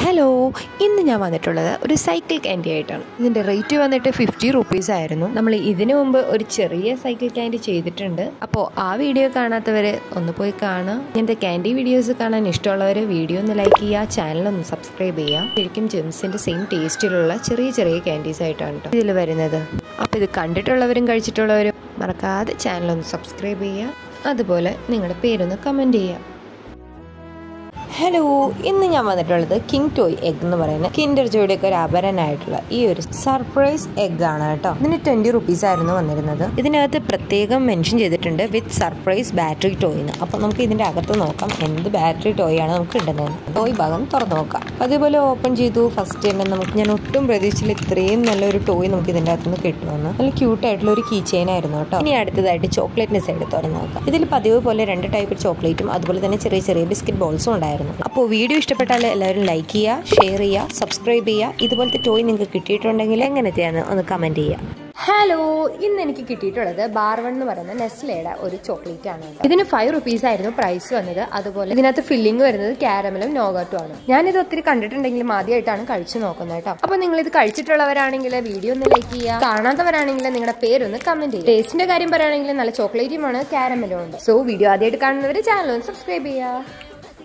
Hello, ഇന്ന് ഞാൻ വന്നിട്ടുള്ളത് ഒരു സൈക്കിൾ ക്യാൻഡി ആയിട്ടാണ്. ഇതിൻ്റെ റേറ്റ് വന്നിട്ട് 50 റുപ്പീസ് ആയിരുന്നു. നമ്മൾ ഇതിനു മുമ്പ് ഒരു ചെറിയ സൈക്കിൾ ക്യാൻഡി ചെയ്തിട്ടുണ്ട്. അപ്പോൾ ആ വീഡിയോ കാണാത്തവർ ഒന്ന് പോയി കാണുക. ഇങ്ങനത്തെ ക്യാൻഡി വീഡിയോസ് കാണാൻ ഇഷ്ടമുള്ളവർ വീഡിയോ ഒന്ന് ലൈക്ക് ചെയ്യുക, ചാനലൊന്ന് സബ്സ്ക്രൈബ് ചെയ്യുക. ശരിക്കും ജെംസിൻ്റെ സെയിം ടേസ്റ്റിലുള്ള ചെറിയ ചെറിയ ക്യാൻഡീസ് ആയിട്ടാണ് കേട്ടോ ഇതിൽ വരുന്നത്. അപ്പോൾ ഇത് കണ്ടിട്ടുള്ളവരും കഴിച്ചിട്ടുള്ളവരും മറക്കാതെ ചാനലൊന്ന് സബ്സ്ക്രൈബ് ചെയ്യുക. അതുപോലെ നിങ്ങളുടെ പേരൊന്ന് കമൻറ്റ് ചെയ്യുക. ഹലോ, ഇന്ന് ഞാൻ വന്നിട്ടുള്ളത് കിങ് ടോയ് എഗ് എന്ന് പറയുന്നത് കിൻഡർ ജോയുടെ ഒക്കെ ഒരു ആഭരണമായിട്ടുള്ള ഈ ഒരു സർപ്രൈസ് എഗ് ആണ് കേട്ടോ. ഇതിന് 20 റുപ്പീസ് ആയിരുന്നു വന്നിരുന്നത്. ഇതിനകത്ത് പ്രത്യേകം മെൻഷൻ ചെയ്തിട്ടുണ്ട് വിത്ത് സർപ്രൈസ് ബാറ്ററി ടോയ് എന്ന്. അപ്പോൾ നമുക്ക് ഇതിൻ്റെ അകത്ത് നോക്കാം എന്ത് ബാറ്ററി ടോയ് ആണ് നമുക്ക് കിട്ടുന്നത്. ടോയ് ഭാഗം തുറന്നു നോക്കാം. അതേപോലെ ഓപ്പൺ ചെയ്തു. ഫസ്റ്റ് തന്നെ നമുക്ക് ഞാൻ ഒട്ടും പ്രതീക്ഷിച്ചില്ല ഇത്രയും നല്ലൊരു ടോയ് നമുക്ക് ഇതിൻ്റെ അകത്തുനിന്ന് കിട്ടുമെന്ന്. നല്ല ക്യൂട്ടായിട്ടുള്ള ഒരു കീ ചെയിൻ ആയിരുന്നു കേട്ടോ. ഇനി അടുത്തതായിട്ട് ചോക്ലേറ്റിൻ്റെ സൈഡ് തുറന്നു നോക്കാം. ഇതിൽ പതിവ് പോലെ 2 ടൈപ്പ് ചോക്ലേറ്റും അതുപോലെ തന്നെ ചെറിയ ചെറിയ ബിസ്ക്കറ്റ് ബോൾസും ഉണ്ടായിരുന്നു. അപ്പോൾ വീഡിയോ ഇഷ്ടപ്പെട്ടാൽ എല്ലാവരും ലൈക്ക് ചെയ്യുക, ഷെയർ ചെയ്യുക, സബ്സ്ക്രൈബ് ചെയ്യുക. ഇതുപോലത്തെ ടോയ് നിങ്ങൾക്ക് കിട്ടിയിട്ടുണ്ടെങ്കിൽ എങ്ങനത്തെയാണ് ഒന്ന് കമൻറ്റ് ചെയ്യുക. ഹലോ, ഇന്ന് എനിക്ക് കിട്ടിയിട്ടുള്ളത് ബാർവൺ എന്ന് പറയുന്ന നെസ്ലയുടെ ഒരു ചോക്ലേറ്റ് ആണ്. ഇതിന് 5 റുപ്പീസ് ആയിരുന്നു പ്രൈസ് വന്നത്. അതുപോലെ ഇതിനകത്ത് ഫില്ലിംഗ് വരുന്നത് കാരമലും നോഗട്ടും ആണ്. ഞാനിത് ഒത്തിരി കണ്ടിട്ടുണ്ടെങ്കിലും ആദ്യമായിട്ടാണ് കഴിച്ചു നോക്കുന്നത് കേട്ടോ. അപ്പൊ നിങ്ങൾ ഇത് കഴിച്ചിട്ടുള്ളവരാണെങ്കിൽ വീഡിയോ ഒന്ന് ലൈക്ക് ചെയ്യുക, കാണാത്തവരാണെങ്കിൽ നിങ്ങളുടെ പേരൊന്ന് കമന്റ് ചെയ്യുക. ടേസ്റ്റിന്റെ കാര്യം പറയുകയാണെങ്കിൽ നല്ല ചോക്ലേറ്റുമാണ്, കാരമലും ഉണ്ട്. സോ വീഡിയോ ആദ്യമായിട്ട് കാണുന്നവർ ചാനൽ ഒന്ന് സബ്സ്ക്രൈബ് ചെയ്യുക.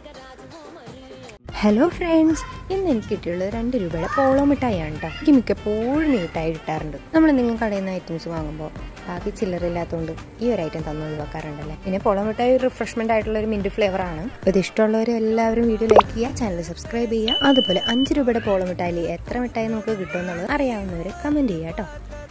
ഹലോ ഫ്രണ്ട്സ്, ഇന്ന് എനിക്ക് കിട്ടിയുള്ളത് 2 രൂപയുടെ പോളോ മിഠായിയാണ് കേട്ടോ. എനിക്ക് മിക്കപ്പോഴും മിഠായി കിട്ടാറുണ്ട്. നമ്മൾ നിങ്ങൾ കടയിൽ നിന്ന് ഐറ്റംസ് വാങ്ങുമ്പോൾ ബാക്കി ചില്ലറില്ലാത്തതുകൊണ്ട് ഈ ഒരു ഐറ്റം തന്നു ഒഴിവാക്കാറുണ്ടല്ലേ. പിന്നെ പോളോ മിഠായി ഒരു റിഫ്രഷ്മെന്റ് ആയിട്ടുള്ള ഒരു മിന്റ് ഫ്ലേവർ ആണ്. ഇത് ഇഷ്ടമുള്ളവർ എല്ലാവരും വീഡിയോ ലൈക്ക് ചെയ്യുക, ചാനൽ സബ്സ്ക്രൈബ് ചെയ്യുക. അതുപോലെ 5 രൂപയുടെ പോളോ മിഠായിൽ എത്ര മിഠായി നമുക്ക് കിട്ടുമെന്നുള്ളത് അറിയാവുന്നവർ കമന്റ് ചെയ്യുക കേട്ടോ.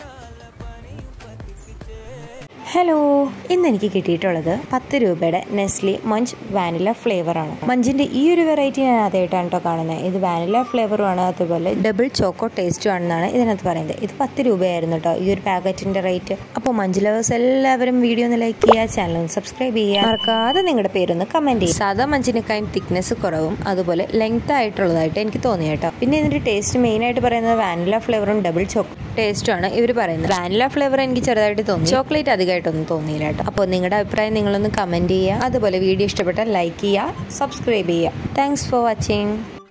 ഹലോ, ഇന്ന് എനിക്ക് കിട്ടിയിട്ടുള്ളത് 10 രൂപയുടെ നെസ്ലി മഞ്ച് വാനില ഫ്ലേവർ ആണ്. മഞ്ചിന്റെ ഈ ഒരു വെറൈറ്റി ഞാൻ ആദ്യമായിട്ടാണ് കേട്ടോ കാണുന്നത്. ഇത് വാനില ഫ്ലേവറും ആണ്, അതുപോലെ ഡബിൾ ചോക്കോ ടേസ്റ്റും ആണെന്നാണ് ഇതിനകത്ത് പറയുന്നത്. ഇത് 10 രൂപയായിരുന്നു കേട്ടോ ഈ ഒരു പാക്കറ്റിന്റെ റേറ്റ്. അപ്പോൾ മഞ്ച് ലവേഴ്സ് എല്ലാവരും വീഡിയോ ഒന്ന് ലൈക്ക് ചെയ്യുക, ചാനൽ ഒന്ന് സബ്സ്ക്രൈബ് ചെയ്യുക, മറക്കാതെ നിങ്ങളുടെ പേരൊന്ന് കമന്റ് ചെയ്യുക. സാധാ മഞ്ചിനേക്കാളും തിക്നെസ് കുറവും അതുപോലെ ലെങ്ത് ആയിട്ടുള്ളതായിട്ട് എനിക്ക് തോന്നി കേട്ടോ. പിന്നെ ഇതിന്റെ ടേസ്റ്റ് മെയിൻ ആയിട്ട് പറയുന്നത് വാനില ഫ്ലേവറും ഡബിൾ ചോക്കോ ടേസ്റ്റും ആണ് ഇവർ പറയുന്നത്. വാനില ഫ്ലേവർ എനിക്ക് ചെറുതായിട്ട് തോന്നി, ചോക്ലേറ്റ് അധികമായിട്ടൊന്നും തോന്നിയില്ല കേട്ടോ. അപ്പോൾ നിങ്ങളുടെ അഭിപ്രായം നിങ്ങളൊന്ന് കമന്റ് ചെയ്യുക. അതുപോലെ വീഡിയോ ഇഷ്ടപ്പെട്ടാൽ ലൈക്ക് ചെയ്യുക, സബ്സ്ക്രൈബ് ചെയ്യുക. Thanks for watching.